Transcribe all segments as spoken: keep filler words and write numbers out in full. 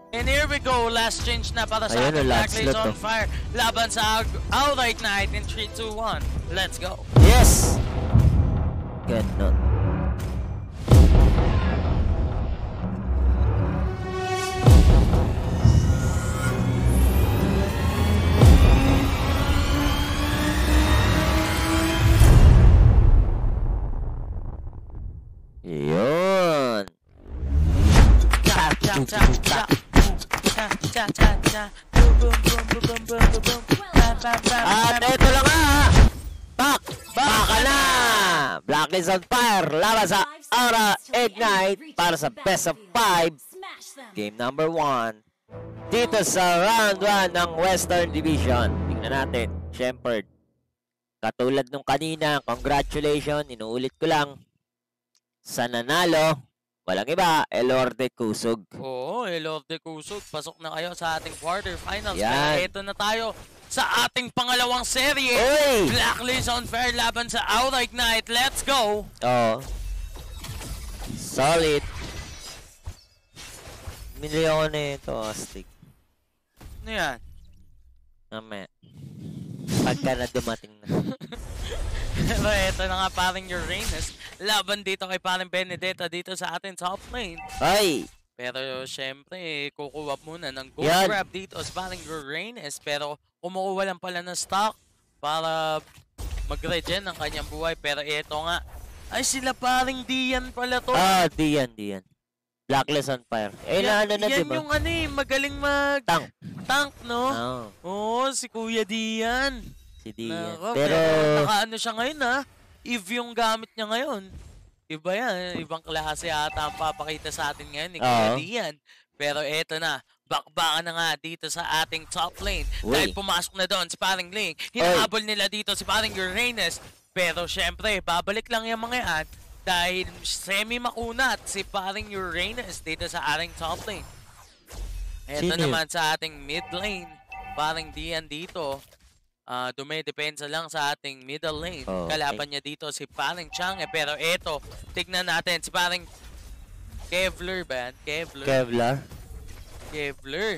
And here we go, last change na para sa ating Blacklist on fire. Laban sa Outright Night in three, two, one. Let's go. Yes! Ganon. Yun. Cha, cha, cha, cha. Cha, cha, cha. Boom, boom, boom, boom, boom, boom, boom. At ito lang nga. Pak! Baka na! Blacklist on fire. Laban sa Aura Ignite para sa best of five. Game number one. Dito sa round one ng Western Division. Tingnan natin. Shepard. Katulad nung kanina, congratulations. Inuulit ko lang. Sa nanalo, walang iba, Elorde Kusog. Oo, Elorde Kusog. Pasok na kayo sa ating quarterfinals. Yan. Pero ito na tayo sa ating pangalawang serye. Oy! Blacklist on fire laban sa Outright Night. Let's go! Oo. Solid. Minili ako na ito, Astig. Ano yan? Namaya. Pagka na dumating na. Pero ito na nga parang Uranus. Laban dito kay parang Benedetta dito sa atin top lane. Ay! Pero syempre, kukuha muna ng gold Yan. grab dito sa parang Uranus. Pero kumukuha lang pala ng stock para mag-regen ang kanyang buhay. Pero ito nga, ay sila parang Dian pala to. Ah, Dian, Dian. Blacklist on fire. Eh, yan, na, na, yan diba? yung ano eh, magaling mag... Tank. Tank, no? Oo. Oo, si Kuya Dian. Si Dian. Nako, pero... pero nakaano siya ngayon ha. Eve yung gamit niya ngayon. Iba yan. Ibang klase ata ang papakita sa atin ngayon ni Kuya Dian. Pero eto na. Bakbakan na nga dito sa ating top lane. Uy. Dahil pumasok na doon si paring Link. Hinahabol nila dito si paring Uranus. Pero syempre, babalik lang yung mga yan. Dahil semi-makunat si paring Uranus dito sa ating top lane. Eto Sino? naman sa ating mid lane. Paring Dian dito. Uh, dumedepensa lang sa ating middle lane. Oh, Kalaban okay. niya dito si paring Chang'e. Pero eto, tignan natin si paring Kevlar ba yan? Kevlar? Kevlar? Kevlar.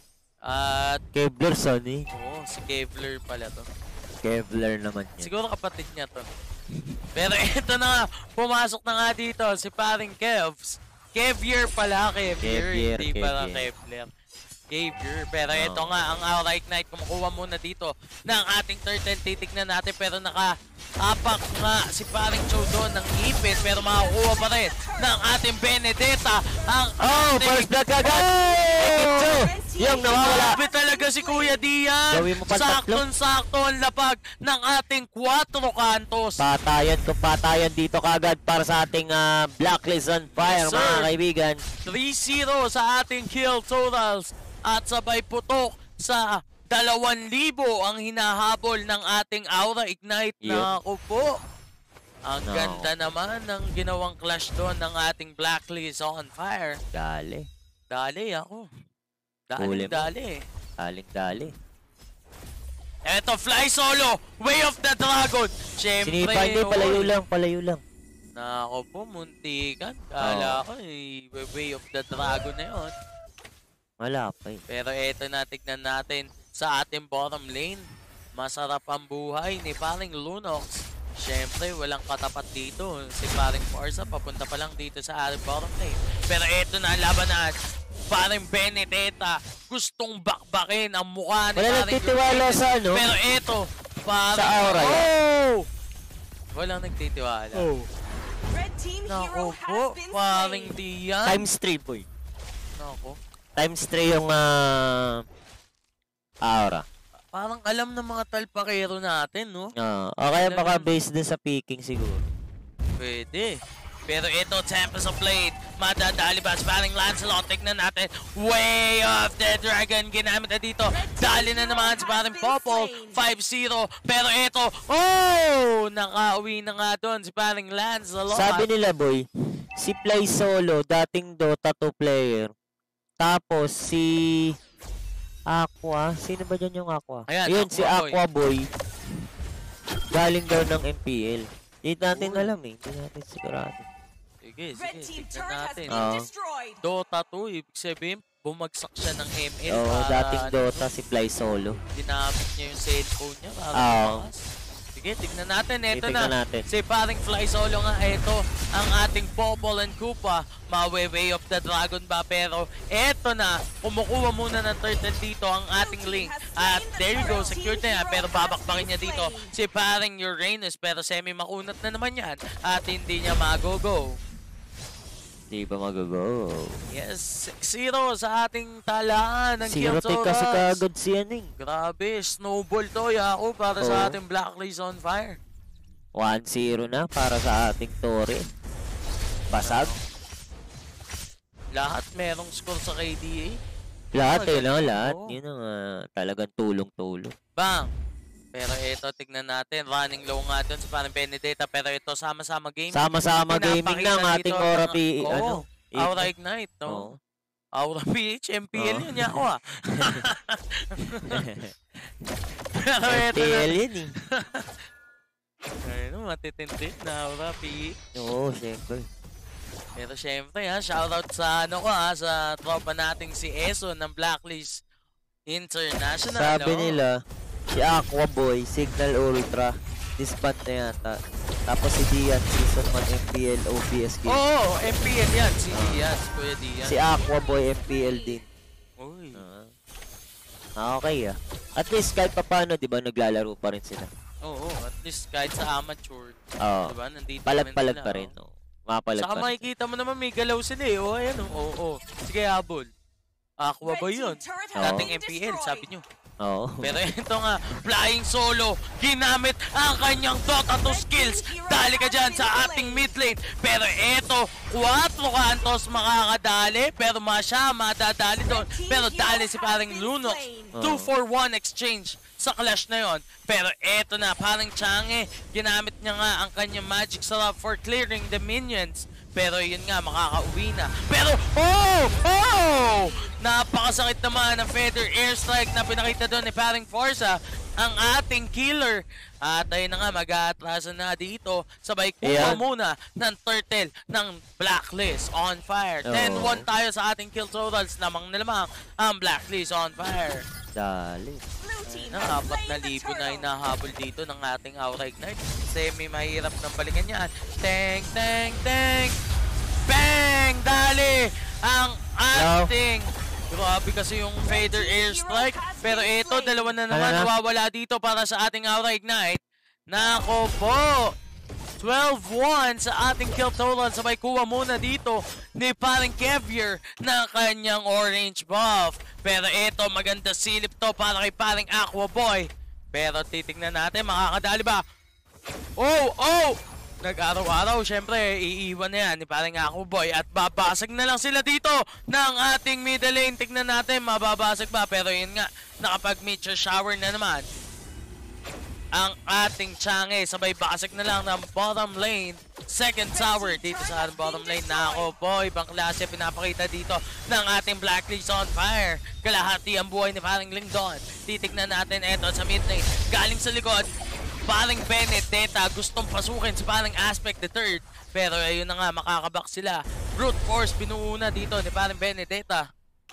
At... Uh, Kevlar, Sonny? Oo, si Kevlar pala to. Kevlar naman yan. Siguro kapatid niya to. Pero eto na nga, pumasok na nga dito si paring Kevs. Kevlar pala, Kevlar. Hindi pala Kevlar. Kevlar. Pero oh. Ito nga, ang Outright Night, kumukuha muna dito ng ating turtle. Titignan natin, pero naka-apak nga si paring Chodo ng ipin. Pero makakuha pa rin ng ating Benedetta. Ang oh, first blood kagad! Oh! Yung nawawala. Grabe talaga si Kuya Dian. Saktong-sakto ang lapag ng ating Quattro Cantos. Patayan ko patayan dito kagad para sa ating uh, Blacklist on fire, yes, mga kaibigan. three zero sa ating kill totals. At sabay putok sa dalawang libo ang hinahabol ng ating Aura Ignite. Yep. Naku po. Ang no. ganda naman ng ginawang clash doon ng ating Blacklist on fire. Dali. Dali ako. Dali, dali. Daling dali. Eto, fly solo. Way of the Dragon. Siyempre. Sinipa hindi, palayo lang, palayo lang. Nako po, muntikan. Kala ko, eh, Way of the Dragon na yun. Wala pa eh. Pero eto na, tignan natin sa ating bottom lane. Masarap ang buhay ni paring Lunox. Siyempre, walang katapat dito. Si paring Forza, papunta pa lang dito sa ating bottom lane. Pero eto na, labanan. Paring Benedetta, gustong bakbakin ang mukha ni wala paring nagtitiwala sa ano? Pero eto, paring... Sa Aura. Oh! Walang nagtitiwala. Oh. Naku po, paring Dian. Times three, boy. Naku. Times three yung uh, Aura. Parang alam ng mga talpakero natin, no? Oo. Uh, o kaya baka based din sa picking siguro. Pwede. Pero ito, Tempest of Blade. Madadali ba? Parang Lancelot. Tignan natin. Way of the Dragon. Ginamit na dito. Dali na naman si parang Popol. five zero. Pero ito, oh! Nakauwi na nga doon si parang Lancelot. Sabi nila, boy, si Play Solo, dating Dota two player. Tapos si Aqua. Sino ba dyan yung Aqua? Ayan, Ayun, Aqua si Boy. Aqua Boy. Galing daw ng M P L. Hindi natin Uy. alam eh. Hindi natin sigurado. Sige, sige. Tignan natin. Uh, Dota two, ibig sabihin, bumagsak siya ng M L. Oo, para, dating ano, Dota si Fly Solo. ginamit niya yung cellphone niya para Oo. bumakas. Sige, tignan natin. Ito Titignan na. natin. Si paring Fly Solo nga. Ito ang ating Popol and Koopa. Mawe-way of the Dragon ba? Pero ito na. Kumukuha muna ng turtle dito ang ating Link. At there you go. Secured na yan. Pero babakbakin niya dito si paring Uranus. Pero semi-makunat na naman yan. At hindi niya mag-go-go. Hindi ba mag-go? Yes, six zero sa ating talaan ng Zero take kasi kagad siya ning. Grabe, snowball to, Yako, para sa Oo. ating Blacklist on fire. one zero na para sa ating Torre. Basag. Lahat merong score sa K D A. Lahat eh, no? Magaling, Lahat. oo. Yun ang uh, talagang tulong-tulong. Bang! Pero ito, tignan natin. Running low nga dun sa parang Benedetta. Pero ito, sama-sama gaming. Sama-sama gaming ng ating Aura P. Oo, Ano? Aura Ignite, no? Oo. Aura P H, M P L Oo. yun, Yako, ah. Pero ito M P na. L yun eh. Ayun, matitindi na Aura P H. Oo, siyempre. Pero syempre ha, shoutout sa ano ko ha, sa tropa nating si Eso ng Blacklist International. Sabi no? nila, si Aqua Boy, Signal Ultra, disband na yata. Tapos si Dian, Season one M P L, O B S Games. Oo, oh, M P L yan, si Diaz, Kuya Diaz. Si Aqua Boy, M P L din. Uy. Ah, ah, okay ah. At least kahit pa paano, di ba, naglalaro pa rin sila. Oo, at least kahit sa amateur, Oo. diba, nandito Palag-palag naman pa sila, rin. oh. Oh. Mapalag Saka pa rin. makikita mo naman may galaw sila eh. Oo, ayan oh. Oo, oo. Sige, habol. Aqua ba yun? Dating M P L, sabi nyo. Oo. Pero ito nga, flying solo, ginamit ang kanyang Dota two skills. Dali ka dyan sa ating mid lane. Pero ito, quattro kantos makakadali. Pero masya, madadali doon. Pero dali si paring Lunox. two for one exchange sa clash na yon. Pero ito na, parang Change, ginamit niya nga ang kanyang magic sarap for clearing the minions. Pero yun nga, makakauwi na. Pero, oh! Oh! Napakasakit naman ng feather airstrike na pinakita doon ni paring Forza, ang ating killer. At ayun na nga, mag-aatrasan na dito. Sabay kuha muna ng turtle ng Blacklist on fire. Oh. ten one tayo sa ating kill totals. Lamang na lamang ang Blacklist on fire. Dali. Ayun na, apat na libo na inahabol dito ng ating Aura Ignite. Semi mahirap ng balikan yan. Teng, teng, teng! Bang! Dali! Ang ating... Grabe kasi yung fader airstrike. Pero ito, dalawa na naman nawawala dito para sa ating Aura Ignite. Nako po! twelve one sa ating kill total. Sabay kuha muna dito ni paring Kevier ng kanyang orange buff. Pero ito, maganda silip to para kay paring Aqua Boy. Pero titignan natin, makakadali ba? Oh! Oh! Nag-araw-araw, syempre, iiwan na yan ni paring Aqua Boy. At babasag na lang sila dito ng ating middle lane. Tignan natin, mababasag ba? Pero yun nga, nakapag-meteor shower na naman ang ating Change. Sabay basag na lang ng bottom lane. Second tower dito sa bottom lane. Nako po, ibang klase pinapakita dito ng ating Blacklist on fire. Kalahati ang buhay ni paring Lingdon. Titignan natin eto sa mid lane. Galing sa likod, paring Benedetta gustong pasukin si paring Aspect the third. Pero ayun na nga, makakabak sila. Brute force pinuuna dito ni paring Benedetta.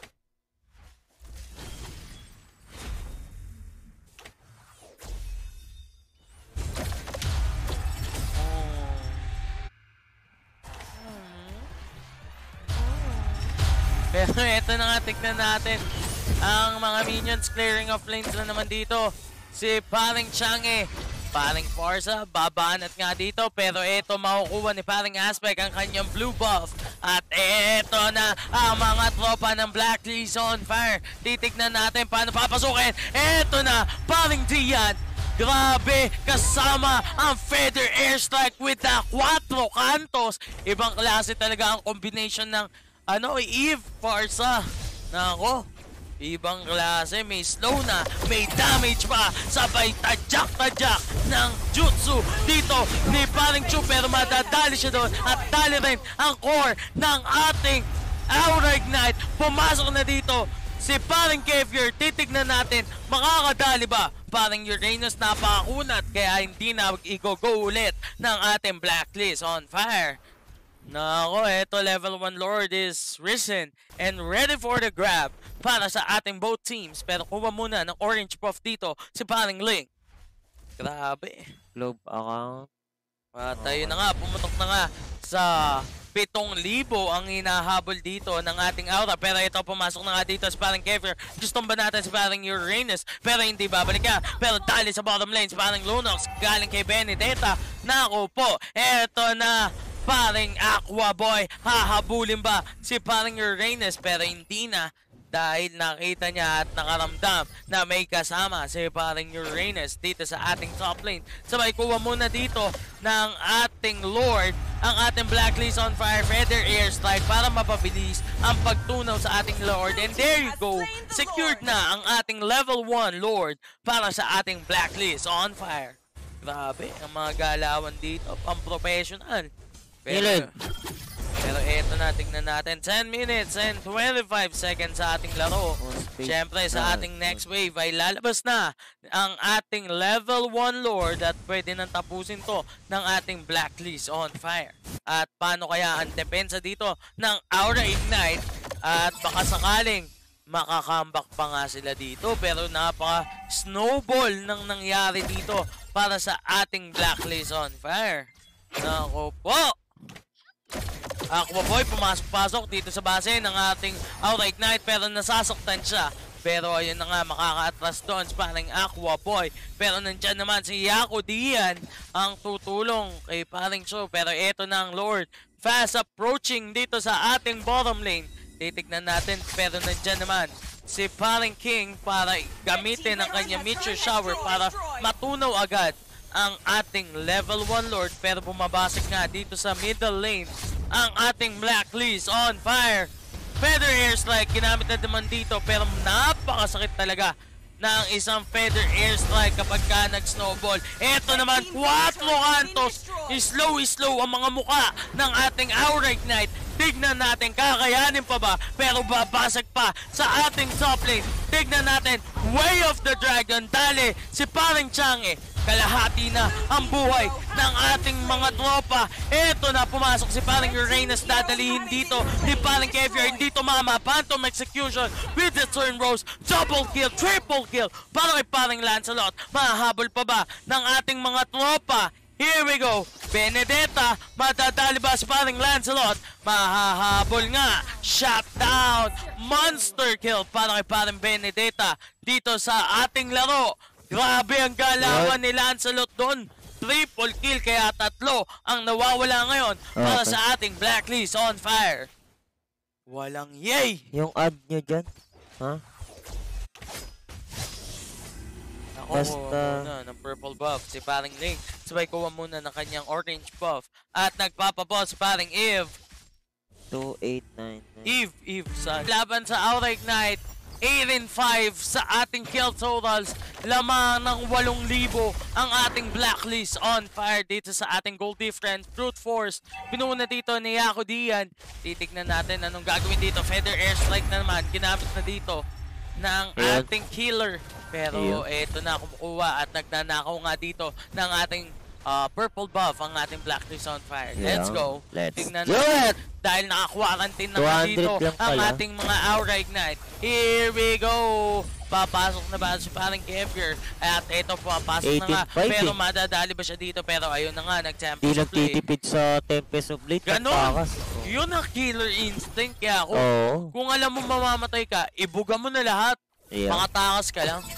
Pero eto na nga, tignan natin ang mga minions clearing of lanes na naman dito. Si paring Change, paring Forza, babanat nga dito. Pero eto, makukuha ni paring Aspect ang kanyang blue buff. At eto na ang mga tropa ng Blacklist on fire. Titignan natin paano papasukin. Eto na, paring Dian. Grabe, kasama ang feather airstrike with the quattro kantos. Ibang klase talaga ang combination ng ano, Eve, Forza. Nako, ibang klase. May slow na, may damage pa. Sabay tadyak-tadyak ng jutsu dito ni paring Chu. Pero madadali siya doon. At dali rin ang core ng ating Aura Ignite. Pumasok na dito si paring Kevier. Titignan natin, makakadali ba? Paring Uranus napakakunat. Kaya hindi na i-go-go ulit ng ating Blacklist on fire. Nako, eto level one Lord is risen and ready for the grab para sa ating both teams. Pero kuha muna ng orange buff dito si paring Link. Grabe. Globe account. At ayun na nga, pumutok na nga sa pitong libo ang hinahabol dito ng ating aura. Pero ito, pumasok na nga dito si parang Kefir. Gusto ba natin si parang Uranus? Pero hindi babalik ka. Pero dali sa bottom lane si parang Lunox galing kay Benedetta. Naku po, eto na paring Aqua Boy. Hahabulin ba si parang Uranus? Pero hindi na. Dahil nakita niya at nakaramdam na may kasama si parang Uranus dito sa ating top lane. Sabay kuha muna dito ng ating Lord ang ating Blacklist on Fire Feather Airstrike para mapabilis ang pagtunaw sa ating Lord. And there you go, secured na ang ating level one Lord para sa ating Blacklist on Fire. Grabe, ang mga galawan dito, pang-professional. Pero, pero eto na, tingnan natin. ten minutes and twenty-five seconds sa ating laro. Siyempre, sa ating next wave ay lalabas na ang ating level one Lord at pwede nang tapusin to ng ating Blacklist on Fire. At paano kaya ang depensa dito ng Aura Ignite? At baka sakaling makakambak pa nga sila dito. Pero napaka-snowball nang nangyari dito para sa ating Blacklist on Fire. Nako po! Aqua Boy pumasok-pasok dito sa base ng ating Aura Ignite pero nasasaktan siya. Pero ayun na nga, makaka-atras doon sa parang Aqua Boy. Pero nandyan naman si Yako Dian ang tutulong kay paring Cho. Pero eto na ang Lord, fast approaching dito sa ating bottom lane. Titignan natin, pero nandyan naman si paring King para gamitin ang kanya Meteor Shower para matunaw agad ang ating level one Lord. Pero bumabasik nga dito sa middle lane ang ating Blacklist on Fire. Feather Airstrike, ginamit na naman dito pero napakasakit talaga ng isang Feather Airstrike kapag ka nag-snowball. Ito naman, Quattro Cantos, slow-slow ang mga muka ng ating Aura Ignite. Tignan natin, kakayanin pa ba? Pero babasag pa sa ating top lane. Tignan natin, Way of the Dragon. Dali, si parang Chang'e. Kalahati na ang buhay ng ating mga tropa. Eto na, pumasok si parang Uranus. Dadalihin dito ni parang Kefir. Hindi tumama. Phantom Execution with the turn rose. Double kill, triple kill para kay parang Lancelot. Mahahabol pa ba ng ating mga tropa? Here we go. Benedetta, madadali ba si parang Lancelot? Mahahabol nga. Shutdown. Monster kill para kay parang Benedetta dito sa ating laro. Grabe ang galawan ni Lancelot doon. Triple kill, kaya tatlo ang nawawala ngayon para okay. sa ating Blacklist on Fire. Walang yay! Yung ad nyo dyan, ha? Ako, Basta muna ng purple buff si paring Link. Sabay kuha muna ng kanyang orange buff. At nagpapabuff si paring Eve. two eight nine nine. Eve, Eve sa laban sa Aura Ignite. eight and five sa ating kill totals. Lamang ng eight libo ang ating Blacklist on Fire dito sa ating gold difference. Brute Force, pinuna dito ni Yako Dian. Titignan natin anong gagawin dito. Feather Airstrike na naman, ginamit na dito ng ating killer. Pero eto na, kumukuha at nagnanakaw nga dito ng ating uh, purple buff ang ating Blacklist on Fire. Yeah. Let's go. Let's Tignan do natin. it! Dahil naka-quarantine na nga dito ang ating mga Aura Ignite. Here we go! Papasok na ba si parang Kefir? At ito po, papasok na nga. Pero madadali ba siya dito? Pero ayun na nga, nag-Tempest Di of Blade. nagtitipid sa Tempest of Blade. Ganon! Yun ang killer instinct. Kaya ako, oh. kung alam mo mamamatay ka, ibuga mo na lahat. Yeah. Mga takas ka lang.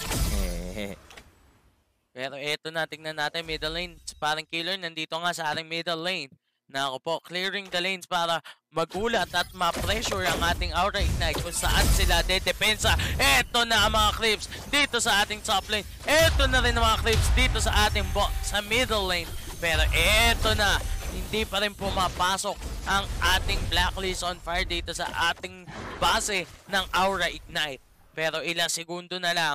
Pero eto na, tingnan natin middle lane. Parang killer, nandito nga sa ating middle lane. Na ako po, clearing the lanes para magulat at ma-pressure ang ating Aura Ignite kung saan sila dedepensa. Eto na ang mga clips dito sa ating top lane. Eto na rin ang mga clips dito sa ating bot sa middle lane. Pero eto na, hindi pa rin pumapasok ang ating Blacklist on Fire dito sa ating base ng Aura Ignite. Pero ilang segundo na lang.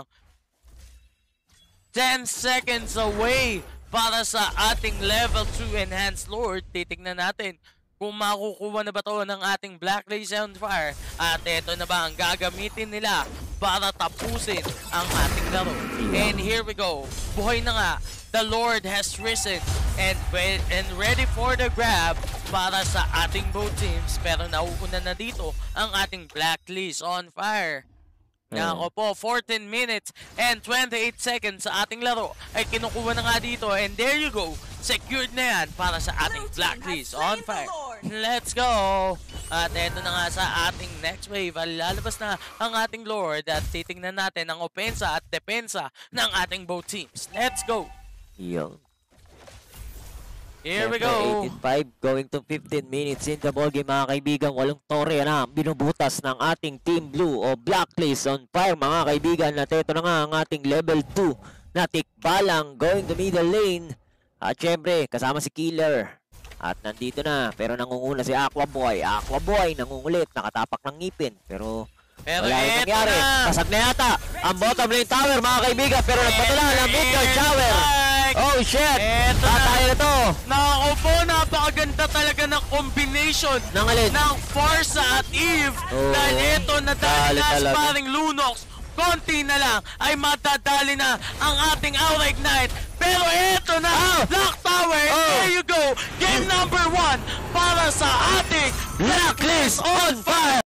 ten seconds away para sa ating level two Enhanced Lord. Titignan natin kung makukuha na ba to ng ating Blacklist on Fire. At ito na ba ang gagamitin nila para tapusin ang ating laro. And here we go. Buhay na nga. The Lord has risen and, and ready for the grab para sa ating both teams. Pero nauuna na dito ang ating Blacklist on fire. Nako po, fourteen minutes and twenty-eight seconds sa ating laro ay kinukuha na nga dito. And there you go. Secured na yan para sa ating Blacklist on fire. Let's go! At eto na nga sa ating next wave. Lalabas na ang ating Lord at titingnan natin ang opensa at depensa ng ating both teams. Let's go! Yo. Here we go. eighteen five going to fifteen minutes in the ballgame mga kaibigan. Walong tore na binubutas ng ating Team Blue o Blacklist on fire mga kaibigan. At ito na nga ang ating level two na tikbalang going to middle lane. At syempre kasama si Killer. At nandito na pero nangunguna si Aqua Boy. Aqua Boy nangungulit, nakatapak ng ngipin. Pero Pero wala rin eto nangyari. na. Pasag na yata ang bottom lane tower mga kaibigan. Pero nagpadala ng mid-guard shower. Oh shit! Eto Tatay na to. Naku po, napakaganda talaga ng combination Ng alin? ng Forza at Eve. Oh, Dahil ito na dahil dali na talaga. paring Lunox, konti na lang ay matadali na ang ating Aura Ignite. Pero eto na, Oh! Black Tower, and Oh! there you go. Game number one para sa ating Blacklist on fire!